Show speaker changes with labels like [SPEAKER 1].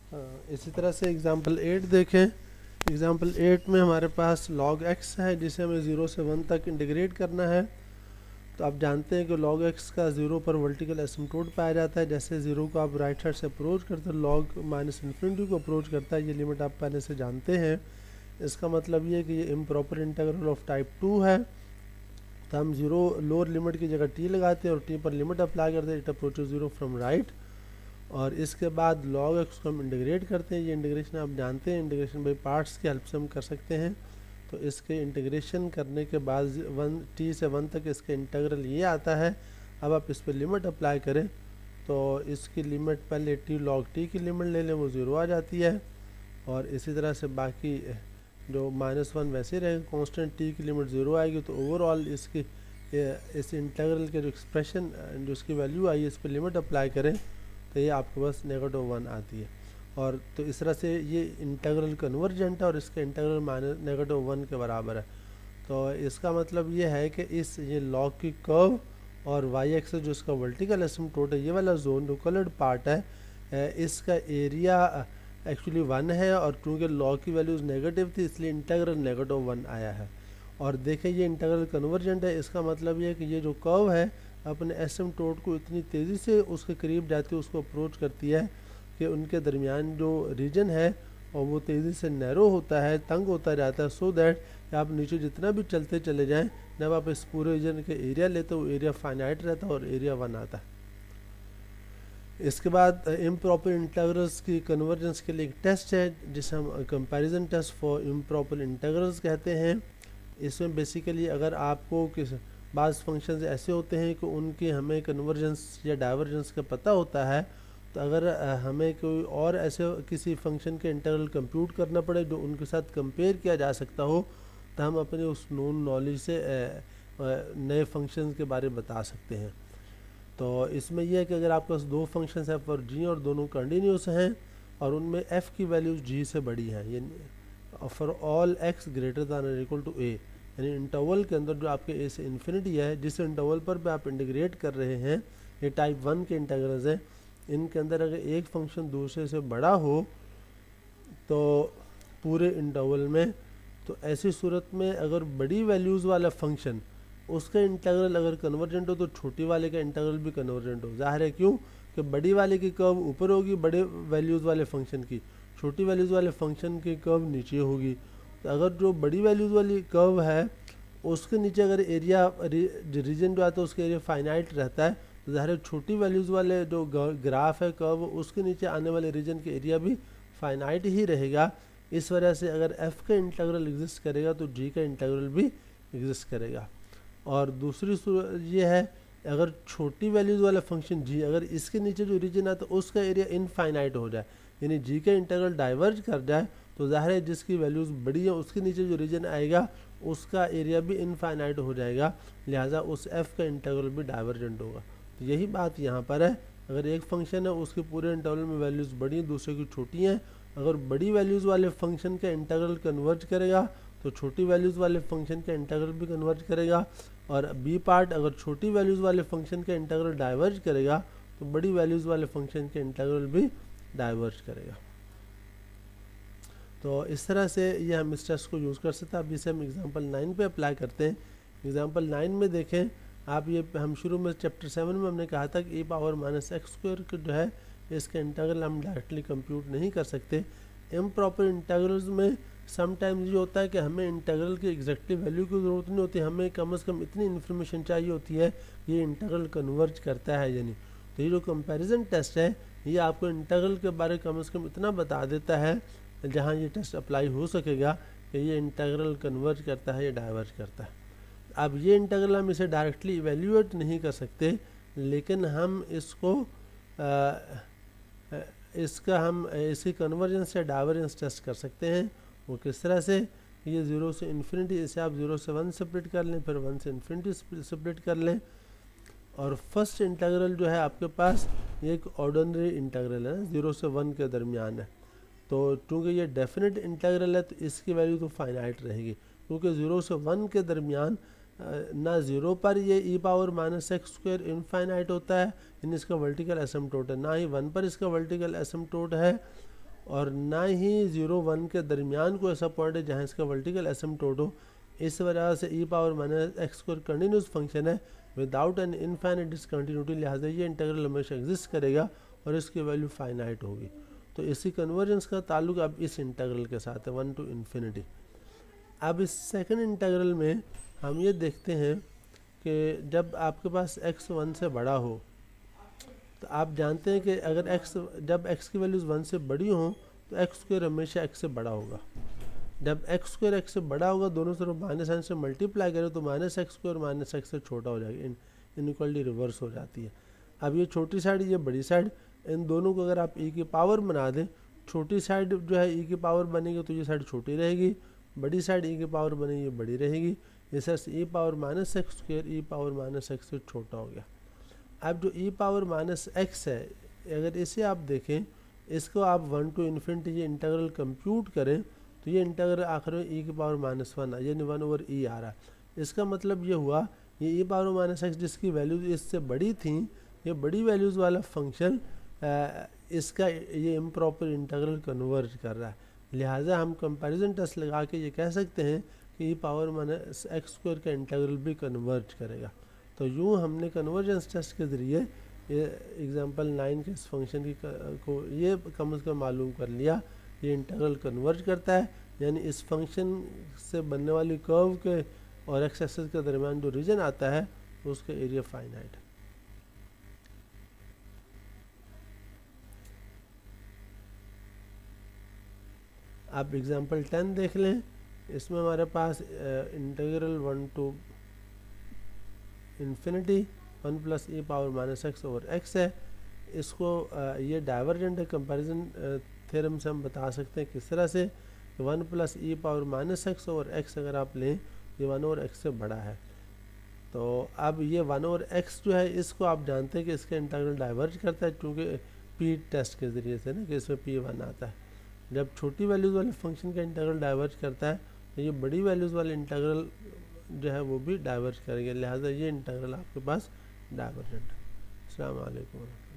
[SPEAKER 1] इसी तरह से एग्ज़ाम्पल 8 देखें। एग्ज़ाम्पल 8 में हमारे पास log x है जिसे हमें 0 से 1 तक इंटीग्रेट करना है। तो आप जानते हैं कि log x का 0 पर वर्टिकल एसिम्प्टोट पाया जाता है। जैसे 0 को आप राइट साइड से अप्रोच करते हैं, log माइनस इन्फिनिटी को अप्रोच करता है। ये लिमिट आप पहले से जानते हैं। इसका मतलब ये है कि ये इम्प्रॉपर इंटीग्रल ऑफ टाइप 2 है। तो हम 0 लोअर लिमिट की जगह t लगाते हैं और t पर लिमिट अप्लाई करते हैं, इट अप्रोचेस 0 फ्रॉम राइट। और इसके बाद log x को हम इंटीग्रेट करते हैं। ये इंटीग्रेशन आप जानते हैं, इंटीग्रेशन बाई पार्ट्स की हेल्प से हम कर सकते हैं। तो इसके इंटीग्रेशन करने के बाद t से 1 तक इसका इंटीग्रल ये आता है। अब आप इस पर लिमिट अप्लाई करें तो इसकी लिमिट पहले t log t की लिमिट ले लें, वो 0 आ जाती है। और इसी तरह से बाकी जो -1 वैसे ही रहेगा, कांस्टेंट t की लिमिट 0 आएगी। तो ओवरऑल इसकी इस इंटीग्रल के जो एक्सप्रेशन जो इसकी वैल्यू आई है, इस पर लिमिट अप्लाई करें तो ये आपके पास -1 आती है। और तो इस तरह से ये इंटीग्रल कन्वर्जेंट है और इसका इंटीग्रल -1 के बराबर है। तो इसका मतलब ये है कि इस ये लॉग की कर्व और वाई एक्सिस जो इसका वर्टिकल एसिम्प्टोट है, ये वाला जोन जो कलर्ड पार्ट है, इसका एरिया एक्चुअली 1 है। और क्योंकि लॉग की वैल्यूज़ नेगेटिव थी इसलिए इंटीग्रल -1 आया है। और देखें ये इंटीग्रल कन्वर्जेंट है, इसका मतलब ये है कि ये जो कर्व है अपने एसिम्प्टोट को इतनी तेज़ी से उसके करीब जाती है, उसको अप्रोच करती है कि उनके दरमियान जो रीजन है और वो तेज़ी से नैरो होता है, तंग होता जाता है, सो दैट कि आप नीचे जितना भी चलते चले जाएं, जब आप इस पूरे रीजन के एरिया लेते हो, एरिया फाइनाइट रहता है और एरिया 1 आता है। इसके बाद इम्प्रॉपर इंटीग्रल्स की कन्वर्जेंस के लिए एक टेस्ट है जिसे हम comparison test for improper integrals कहते हैं। इसमें बेसिकली अगर आपको किस बाज़ फंक्शंस ऐसे होते हैं कि उनकी हमें कन्वर्जेंस या डाइवर्जेंस का पता होता है, तो अगर हमें कोई और ऐसे किसी फंक्शन के इंटीग्रल कंप्यूट करना पड़े जो उनके साथ कंपेयर किया जा सकता हो, तो हम अपने उस नोन नॉलेज से नए फंक्शंस के बारे में बता सकते हैं। तो इसमें यह है कि अगर आपके पास दो फंक्शंस हैं फॉर जी और दोनों कंटिन्यूस हैं और उनमें एफ़ की वैल्यूज़ जी से बड़ी हैं, यानी for all x greater than और इक्वल टू ए, यानी इंटरवल के अंदर जो आपके ए से इन्फिनिटी है, जिस इंटरवल पर आप इंटीग्रेट कर रहे हैं, ये टाइप 1 के इंटीग्रल्स हैं, इनके अंदर अगर एक फंक्शन दूसरे से बड़ा हो तो पूरे इंटरवल में, तो ऐसी सूरत में अगर बड़ी वैल्यूज़ वाला फंक्शन उसका इंटीग्रल अगर कन्वर्जेंट हो तो छोटी वाले का इंटीग्रल भी कन्वर्जेंट हो। जाहिर है क्यों कि बड़ी वाले की कर्व ऊपर होगी बड़े वैल्यूज़ वाले फंक्शन की, छोटी वैल्यूज़ वाले फंक्शन की कर्व नीचे होगी। तो अगर जो बड़ी वैल्यूज़ वाली कर्व है उसके नीचे अगर एरिया रीजन जो आता है उसका एरिया फाइनाइट रहता है, तो ज़ाहिर है छोटी वैल्यूज़ वाले जो ग्राफ है कर्व, उसके नीचे आने वाले रीजन के एरिया भी फाइनाइट ही रहेगा। इस वजह से अगर एफ़ का इंटीग्रल एग्जिस्ट करेगा तो जी का इंटीग्रल भी एग्जिस्ट करेगा। और दूसरी ये है अगर छोटी वैल्यूज़ वाला फंक्शन जी अगर इसके नीचे जो रीजन आता है उसका एरिया इनफाइनाइट हो जाए, यानी जी का इंटीग्रल डाइवर्ज कर जाए, तो ज़ाहिर है जिसकी वैल्यूज़ बड़ी है उसके नीचे जो रीजन आएगा उसका एरिया भी इनफाइनाइट हो जाएगा, लिहाजा उस एफ़ का इंटीग्रल भी डाइवर्जेंट होगा। तो यही बात यहाँ पर है, अगर एक फंक्शन है उसके पूरे इंटरवल में वैल्यूज़ बड़ी हैं दूसरे की छोटी हैं, अगर बड़ी वैल्यूज़ वाले फंक्शन का इंटीग्रल कन्वर्ज करेगा तो छोटी वैल्यूज़ वाले फंक्शन का इंटीग्रल भी कन्वर्ज करेगा। और बी पार्ट अगर छोटी वैल्यूज़ वाले फंक्शन का इंटीग्रल डाइवर्ज करेगा तो बड़ी वैल्यूज़ वाले फंक्शन के इंटीग्रल भी डाइवर्ज करेगा। तो इस तरह से ये हम इस टेस्ट को यूज़ कर सकते हैं। अब इसे हम एग्जांपल 9 पे अप्लाई करते हैं। एग्जांपल 9 में देखें आप, ये हम शुरू में चैप्टर 7 में हमने कहा था कि e⁻⁻x² जो है इसका इंटीग्रल हम डायरेक्टली कंप्यूट नहीं कर सकते। इम्प्रॉपर इंटीग्रल्स में समटाइम्स ये होता है कि हमें इंटीग्रल की एग्जैक्टली वैल्यू की ज़रूरत नहीं होती, हमें कम से कम इतनी इन्फॉर्मेशन चाहिए होती है ये इंटीग्रल कन्वर्ज करता है यानी। तो ये जो कंपैरिजन टेस्ट है ये आपको इंटीग्रल के बारे कम से कम इतना बता देता है जहाँ ये टेस्ट अप्लाई हो सकेगा कि ये इंटीग्रल कन्वर्ज करता है या डाइवर्ज करता है। अब ये इंटीग्रल हम इसे डायरेक्टली इवेल्यूएट नहीं कर सकते, लेकिन हम इसको इसकी कन्वर्जेंस या डाइवर्जेंस टेस्ट कर सकते हैं। वो किस तरह से, ये 0 से इन्फिनिटी, इसे आप 0 से 1 सेपरेट कर लें, फिर 1 से इन्फिनिटी सेपरेट कर लें। और फर्स्ट इंटीग्रल जो है आपके पास ये एक ऑर्डिनरी इंटीग्रल है, 0 से 1 के दरमियान है। तो चूँकि ये डेफिनेट इंटीग्रल है तो इसकी वैल्यू तो फाइनाइट रहेगी, क्योंकि 0 से 1 के दरमियान ना 0 पर ये e⁻⁻x² इनफाइनाइट होता है, यानी इसका वर्टिकल एसिम्प्टोट है, ना ही 1 पर इसका वर्टिकल एसिम्प्टोट है, और ना ही 0 1 के दरमियान कोई ऐसा पॉइंट है जहाँ इसका वर्टिकल एसिम्पटोट हो। इस वजह से e power minus x square continuous function है विदाउट एन इनफाइनाइट डिसकंटिन्यूटी, लिहाजा ये इंटीग्रल हमेशा एग्जिस्ट करेगा और इसकी वैल्यू फाइनाइट होगी। तो इसी कन्वर्जेंस का ताल्लुक अब इस इंटीग्रल के साथ है 1 to infinity। अब इस सेकंड इंटीग्रल में हम ये देखते हैं कि जब आपके पास x 1 से बड़ा हो, तो आप जानते हैं कि अगर जब x की वैल्यूज़ 1 से बड़ी हों तो एक्स स्क्वायर हमेशा x से बड़ा होगा। जब एक्स स्क्वायर x से बड़ा होगा, दोनों तरफ माइनस साइन से मल्टीप्लाई करें तो minus x square minus x से छोटा हो जाएगा, इनइक्वालिटी रिवर्स हो जाती है। अब ये छोटी साइड ये बड़ी साइड, इन दोनों को अगर आप e की पावर बना दें, छोटी साइड जो है e की पावर बनेगी तो ये साइड छोटी रहेगी, बड़ी साइड e की पावर बनेगी ये बड़ी रहेगी। इस तरह से e power minus x square e power minus x से छोटा हो गया। अब जो e पावर माइनस एक्स है, अगर इसे आप देखें, इसको आप 1 to infinity ये इंटीग्रल कंप्यूट करें तो ये इंटीग्रल आखिर में e की पावर माइनस 1 यानी 1/e आ रहा है। इसका मतलब ये हुआ ये e पावर माइनस एक्स जिसकी वैल्यूज इससे बड़ी थी, ये बड़ी वैल्यूज़ वाला फंक्शन इसका ये इम्प्रॉपर इंटीग्रल कन्वर्ज कर रहा है। लिहाजा हम कंपैरिजन टेस्ट लगा के ये कह सकते हैं कि e power minus x square का इंटीग्रल भी कन्वर्ज करेगा। तो यूँ हमने कन्वर्जेंस टेस्ट के ज़रिए ये एग्जांपल 9 के इस फंक्शन की को ये कम से कम मालूम कर लिया, ये इंटीग्रल कन्वर्ज करता है, यानी इस फंक्शन से बनने वाली कर्व के और एक्स एक्सिस के दरमियान जो रीजन आता है उसका एरिया फाइनाइट है। आप एग्जांपल 10 देख लें, इसमें हमारे पास integral 1 to infinity 1 plus e power minus x over x है। इसको ये डाइवर्जेंट है, कंपैरिजन थ्योरम से हम बता सकते हैं किस तरह से 1 plus e power minus x over x अगर आप लें, ये 1 ओवर एक्स से बड़ा है। तो अब ये 1 ओवर एक्स जो है इसको आप जानते हैं कि इसका इंटीग्रल डाइवर्ज करता है, क्योंकि पी टेस्ट के ज़रिए से ना कि इसमें p1 आता है। जब छोटी वैल्यूज़ वाले फंक्शन का इंटीग्रल डाइवर्ज करता है तो ये बड़ी वैल्यूज़ वाले इंटीग्रल जो है वो भी डाइवर्ज करेंगे, लिहाजा ये इंटीग्रल आपके पास डाइवर्जेंट है। अस्सलाम वालेकुम।